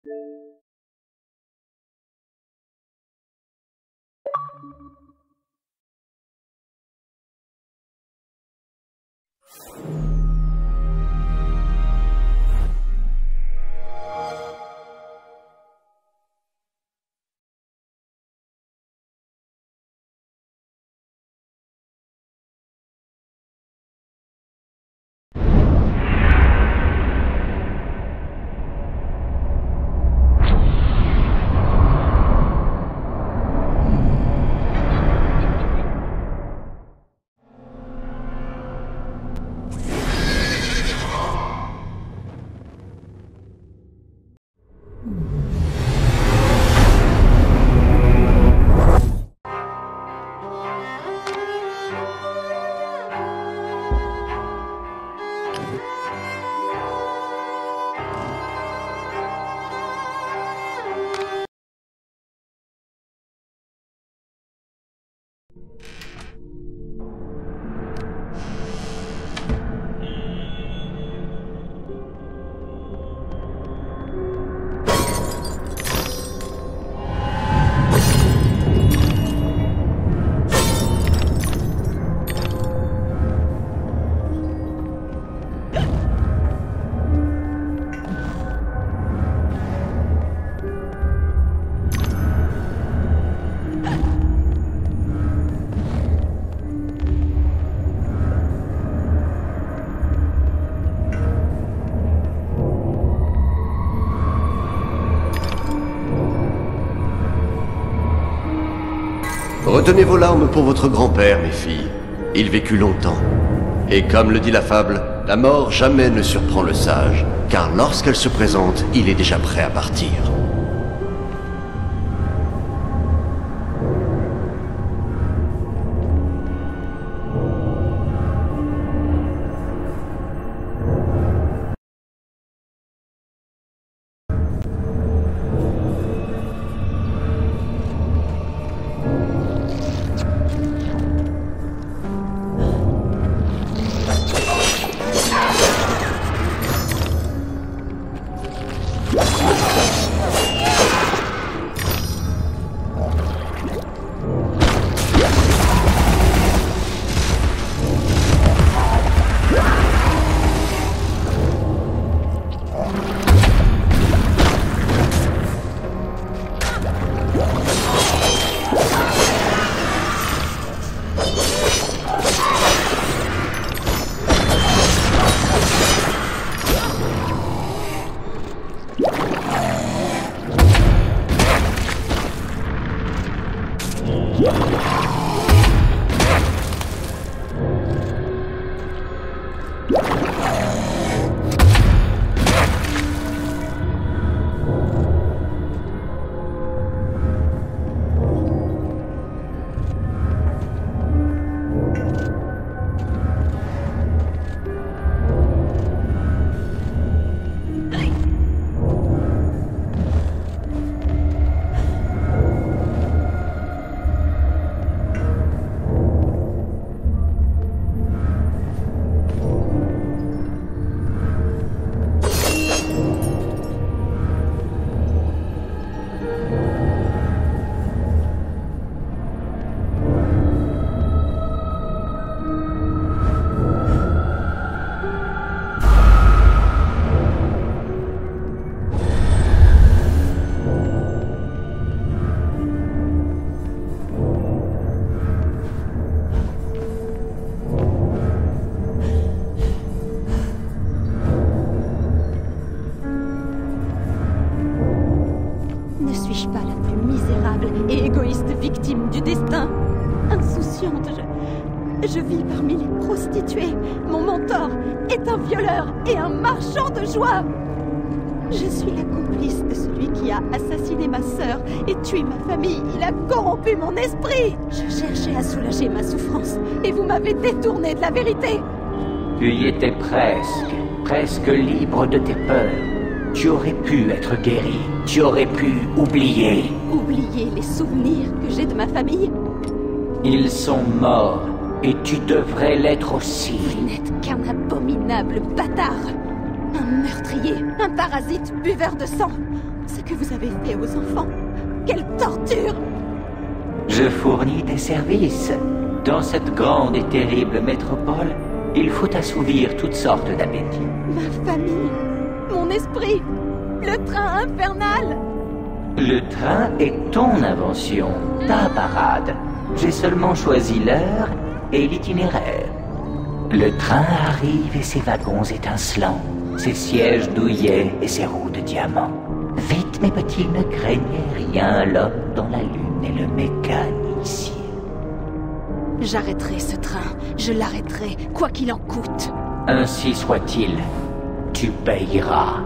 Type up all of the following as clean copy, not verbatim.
Retenez vos larmes pour votre grand-père, mes filles. Il vécut longtemps. Et comme le dit la fable, la mort jamais ne surprend le sage, car lorsqu'elle se présente, il est déjà prêt à partir. victime du destin. Insouciante, je vis parmi les prostituées. Mon mentor est un violeur et un marchand de joie. Je suis la complice de celui qui a assassiné ma sœur et tué ma famille. Il a corrompu mon esprit. Je cherchais à soulager ma souffrance et vous m'avez détourné de la vérité. Tu y étais presque libre de tes peurs. Tu aurais pu être guéri, tu aurais pu oublier. Oublier les souvenirs que j'ai de ma famille? Ils sont morts, et tu devrais l'être aussi. Vous n'êtes qu'un abominable bâtard. Un meurtrier, un parasite buveur de sang. Ce que vous avez fait aux enfants. Quelle torture! Je fournis des services. Dans cette grande et terrible métropole, il faut assouvir toutes sortes d'appétits. Ma famille, mon esprit, le train infernal. Le train est ton invention, ta parade. J'ai seulement choisi l'heure et l'itinéraire. Le train arrive et ses wagons étincelants, ses sièges douillets et ses roues de diamant. Vite, mes petits, ne craignez rien, l'homme dans la lune et le mécanicien. J'arrêterai ce train, je l'arrêterai, quoi qu'il en coûte. Ainsi soit-il, tu payeras.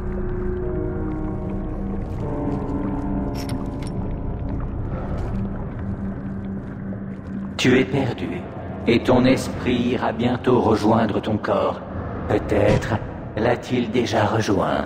Tu es perdu, et ton esprit ira bientôt rejoindre ton corps. Peut-être l'a-t-il déjà rejoint.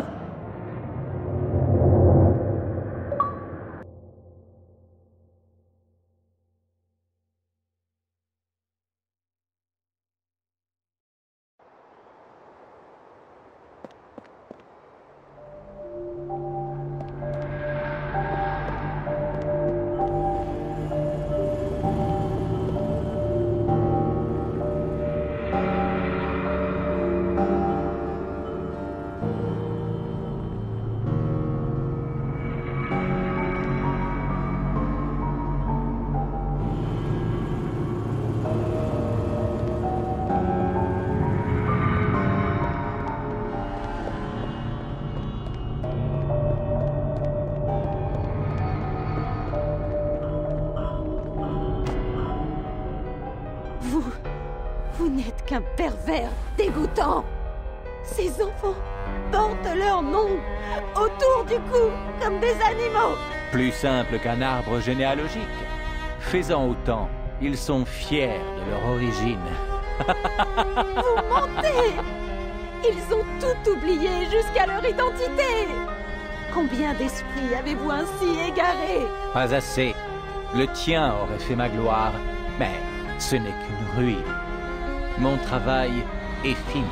Vous n'êtes qu'un pervers dégoûtant. Ces enfants portent leur nom autour du cou comme des animaux. Plus simple qu'un arbre généalogique. Fais-en autant, ils sont fiers de leur origine. Vous mentez! Ils ont tout oublié jusqu'à leur identité. Combien d'esprits avez-vous ainsi égarés? Pas assez. Le tien aurait fait ma gloire, mais ce n'est qu'une ruine. Mon travail est fini.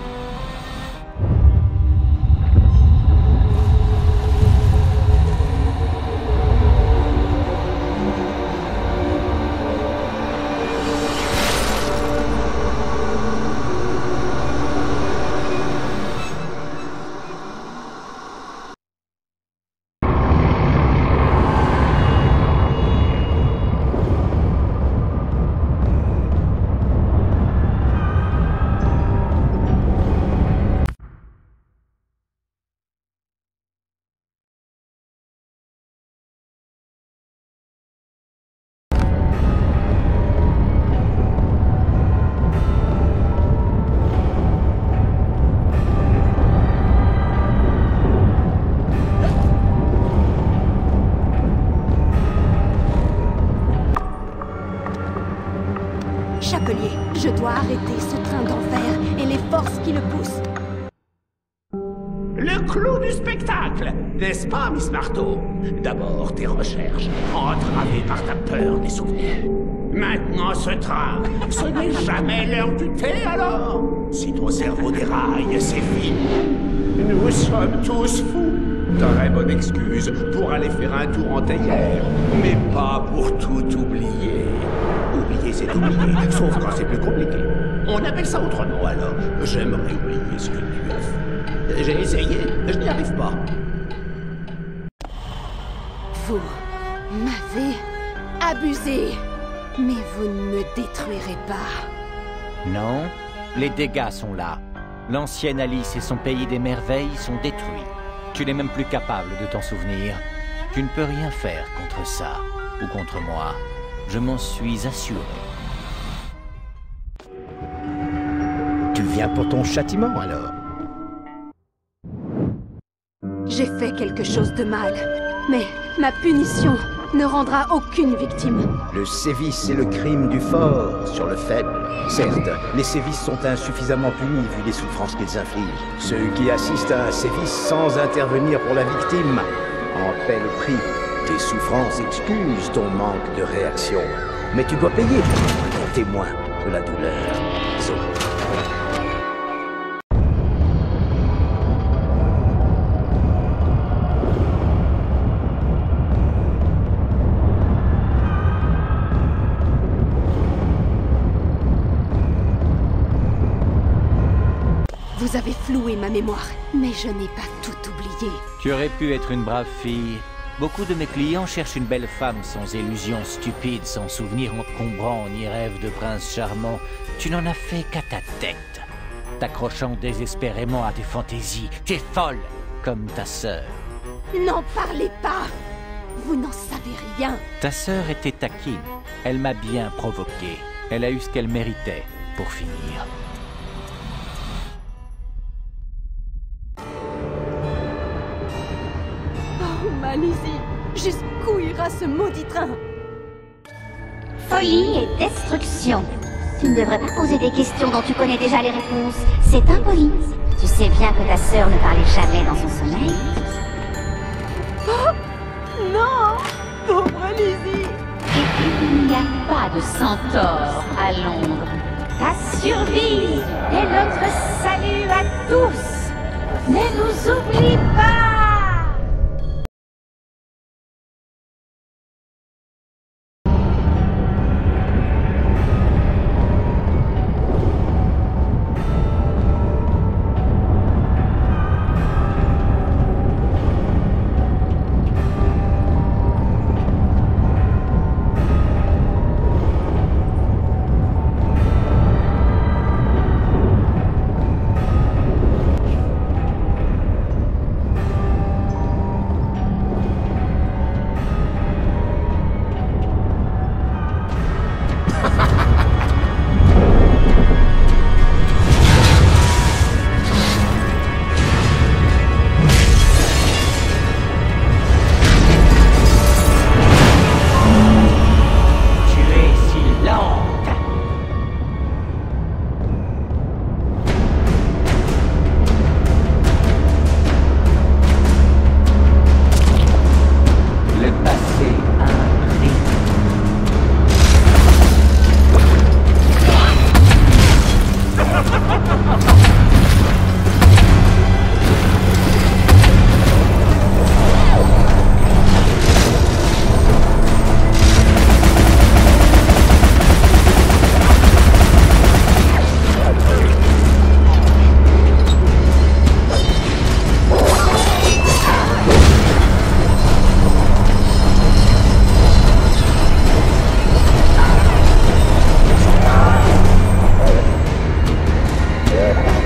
Chapelier, je dois arrêter ce train d'enfer et les forces qui le poussent. Le clou du spectacle, n'est-ce pas, Miss Marteau? D'abord tes recherches, entravées par ta peur des souvenirs. Maintenant ce train, ce n'est jamais l'heure du thé alors? Si ton cerveau déraille, c'est fini. Nous sommes tous fous. Très bonne excuse pour aller faire un tour en théière, mais pas pour tout oublier. Oublier, c'est oublier, sauf quand c'est plus compliqué. On appelle ça autrement alors. J'aimerais oublier ce que tu as fait. J'ai essayé, je n'y arrive pas. Vous m'avez abusé, mais vous ne me détruirez pas. Non, les dégâts sont là. L'ancienne Alice et son pays des merveilles sont détruits. Tu n'es même plus capable de t'en souvenir. Tu ne peux rien faire contre ça, ou contre moi. Je m'en suis assuré. Tu viens pour ton châtiment, alors? J'ai fait quelque chose de mal, mais ma punition ne rendra aucune victime. Le sévice est le crime du fort sur le faible. Certes, les sévices sont insuffisamment punis vu les souffrances qu'ils infligent. Ceux qui assistent à un sévice sans intervenir pour la victime en paient le prix. Tes souffrances excusent ton manque de réaction. Mais tu dois payer ton témoin de la douleur. Zo. Vous avez floué ma mémoire, mais je n'ai pas tout oublié. Tu aurais pu être une brave fille. Beaucoup de mes clients cherchent une belle femme sans illusions stupides, sans souvenirs encombrants, ni rêves de prince charmant. Tu n'en as fait qu'à ta tête, t'accrochant désespérément à tes fantaisies. Tu es folle, comme ta sœur. N'en parlez pas! Vous n'en savez rien. Ta sœur était taquine. Elle m'a bien provoqué. Elle a eu ce qu'elle méritait, pour finir. Oh, Malisie, jusqu'où ira ce maudit train? Folie et destruction. Tu ne devrais pas poser des questions dont tu connais déjà les réponses. C'est impoli. Tu sais bien que ta sœur ne parlait jamais dans son sommeil. Oh, non! Pauvre Lizzie! Il n'y a pas de centaure à Londres. Ta survie est notre salut à tous. Ne nous oublie pas! Yeah.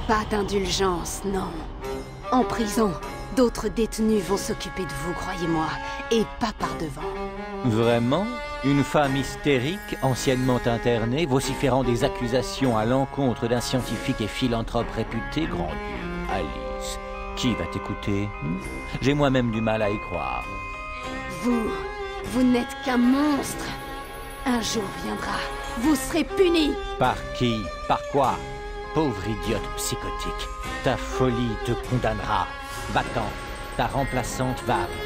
Pas d'indulgence, non. En prison, d'autres détenus vont s'occuper de vous, croyez-moi, et pas par devant. Vraiment? Une femme hystérique, anciennement internée, vociférant des accusations à l'encontre d'un scientifique et philanthrope réputé? Grand Dieu, Alice, qui va t'écouter? J'ai moi-même du mal à y croire. Vous n'êtes qu'un monstre. Un jour viendra, vous serez puni. Par qui? Par quoi? Pauvre idiote psychotique, ta folie te condamnera. Va-t'en, ta remplaçante va arriver.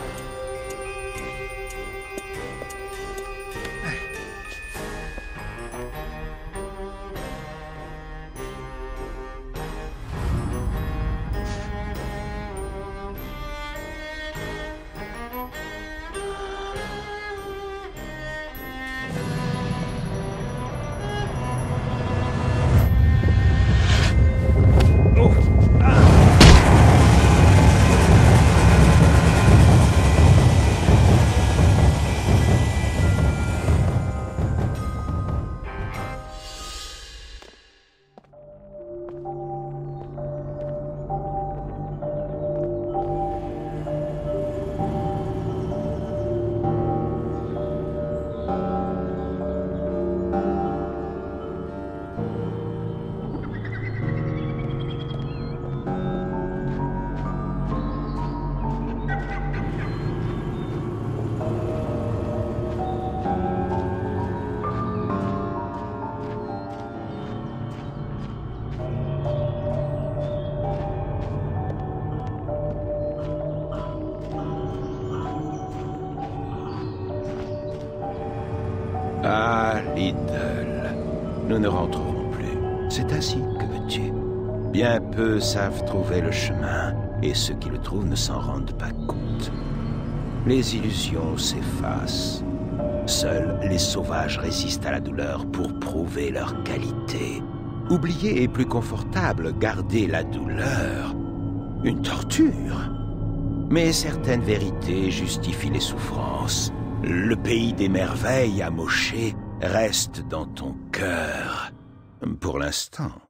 Ah, Little, nous ne rentrerons plus. C'est ainsi, que veux-tu? Bien peu savent trouver le chemin, et ceux qui le trouvent ne s'en rendent pas compte. Les illusions s'effacent. Seuls les sauvages résistent à la douleur pour prouver leur qualité. Oublier est plus confortable, garder la douleur, une torture. Mais certaines vérités justifient les souffrances. Le pays des merveilles amoché reste dans ton cœur. Pour l'instant.